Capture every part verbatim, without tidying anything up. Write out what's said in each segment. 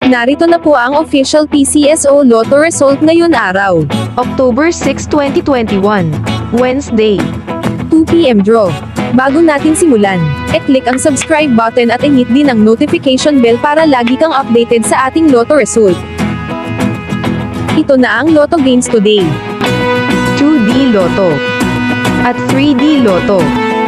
Narito na po ang official P C S O Lotto result ngayon araw. October sixth, twenty twenty-one, Wednesday. two P M draw. Bago natin simulan, e-click ang subscribe button at i-hit din ang notification bell para lagi kang updated sa ating Lotto result. Ito na ang Lotto games today. two D Lotto at three D Lotto.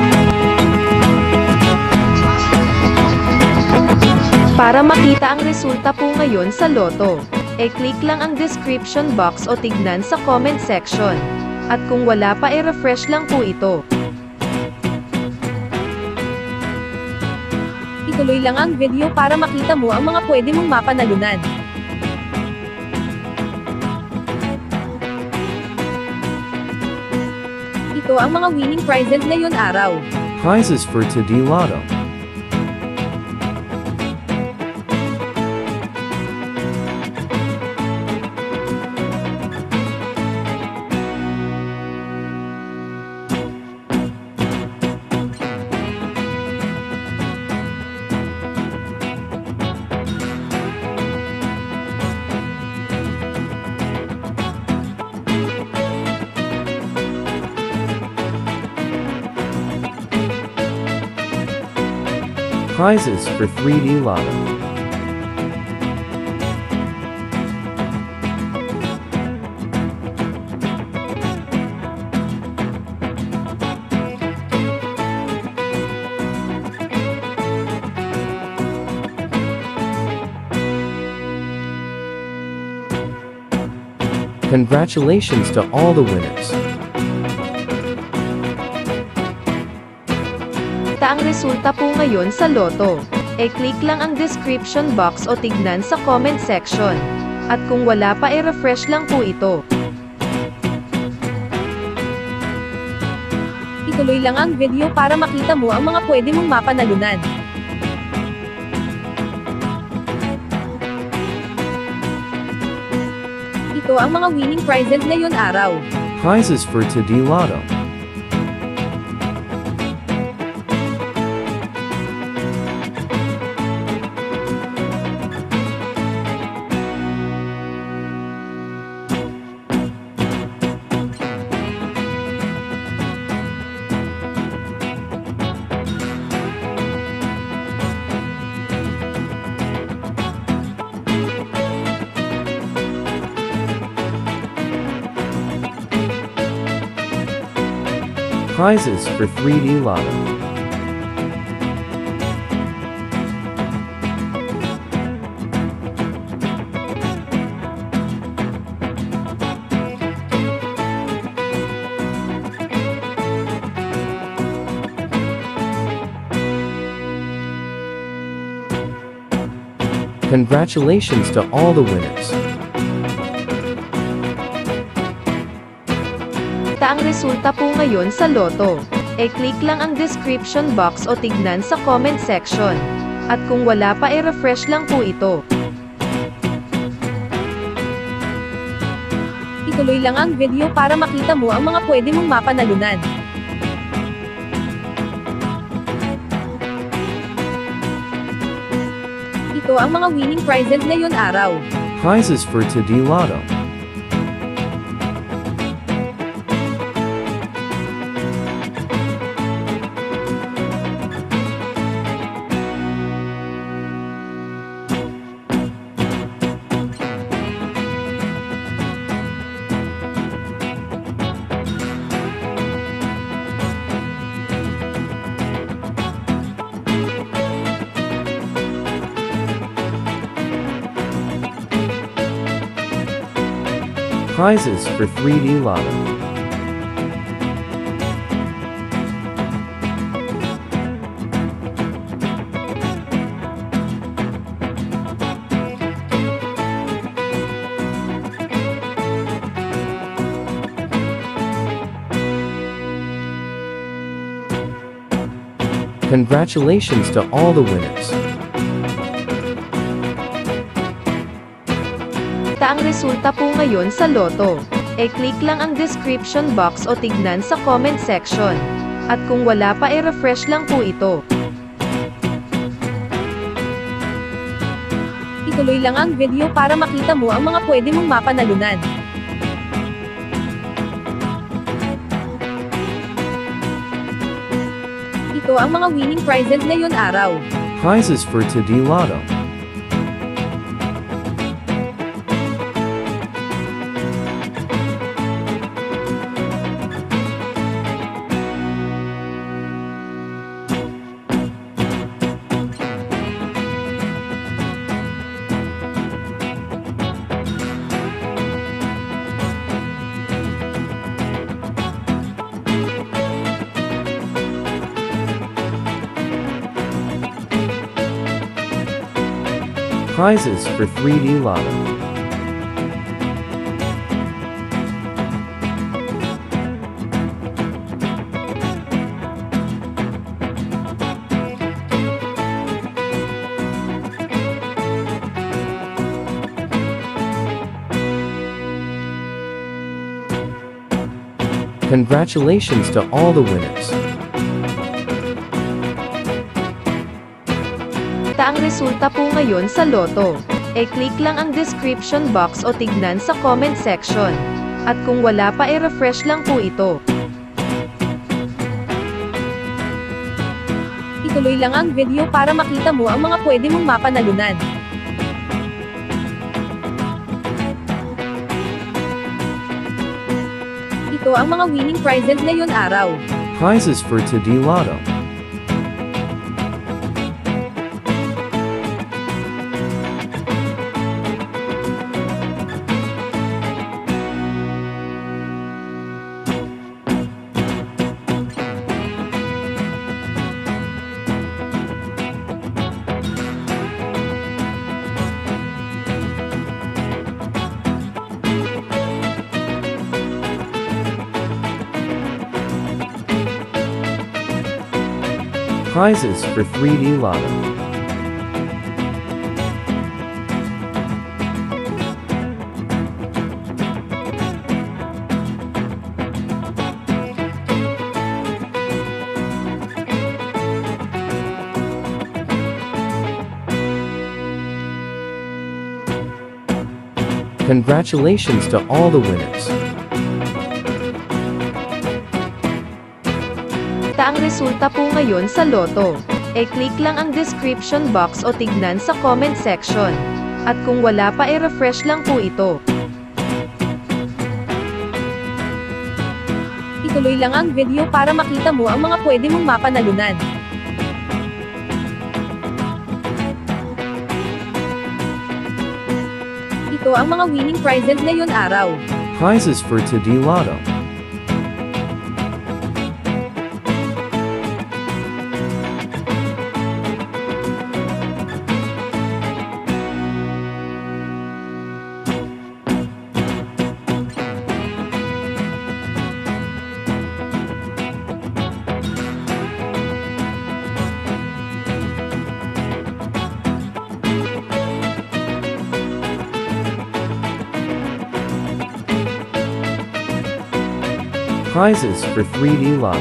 Para makita ang resulta po ngayon sa Lotto, e-click lang ang description box o tignan sa comment section. At kung wala pa, e-refresh lang po ito. Ituloy lang ang video para makita mo ang mga pwede mong mapanalunan. Ito ang mga winning prizes ngayon araw. Prizes for two D Lotto. Prizes for three D Lotto. Congratulations to all the winners. Ang resulta po ngayon sa Lotto, e-click lang ang description box o tignan sa comment section. At kung wala pa, e-refresh lang po ito. Ituloy lang ang video para makita mo ang mga pwede mong mapanalunan. Ito ang mga winning prizes ngayon araw. Prizes for two D Lotto. Prizes for three D Lotto. Congratulations to all the winners. Ang resulta po ngayon sa Lotto, e-click lang ang description box o tignan sa comment section. At kung wala pa, e-refresh lang po ito. Ituloy lang ang video para makita mo ang mga pwede mong mapanalunan. Ito ang mga winning prizes ngayon araw. Prizes for two D Lotto. Prizes for three D Lotto. Congratulations to all the winners. Ang resulta po ngayon sa Lotto, e-click lang ang description box o tignan sa comment section. At kung wala pa, e-refresh lang po ito. Ituloy lang ang video para makita mo ang mga pwede mong mapanalunan. Ito ang mga winning prizes ngayon araw. Prizes for Today Lotto. Prizes for three D Lotto. Congratulations to all the winners. Ang resulta po ngayon sa loto. E-click lang ang description box o tignan sa comment section. At kung wala pa e-refresh lang po ito. Ituloy lang ang video para makita mo ang mga pwede mong mapanalunan. Ito ang mga winning prizes ngayon araw. Prizes for Today Lotto. Prizes for three D Lotto. Congratulations to all the winners. Ang resulta po ngayon sa loto. E-click lang ang description box o tignan sa comment section. At kung wala pa e-refresh lang po ito. Ituloy lang ang video para makita mo ang mga pwede mong mapanalunan. Ito ang mga winning prizes ngayon araw. Prizes for Today Lotto. Prizes for three D Lotto.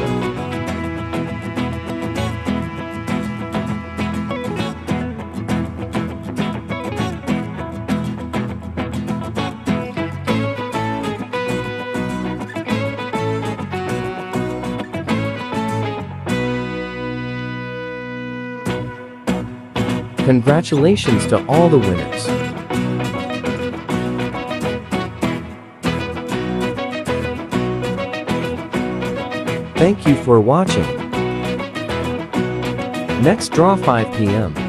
Congratulations to all the winners. Thank you for watching. Next draw five p m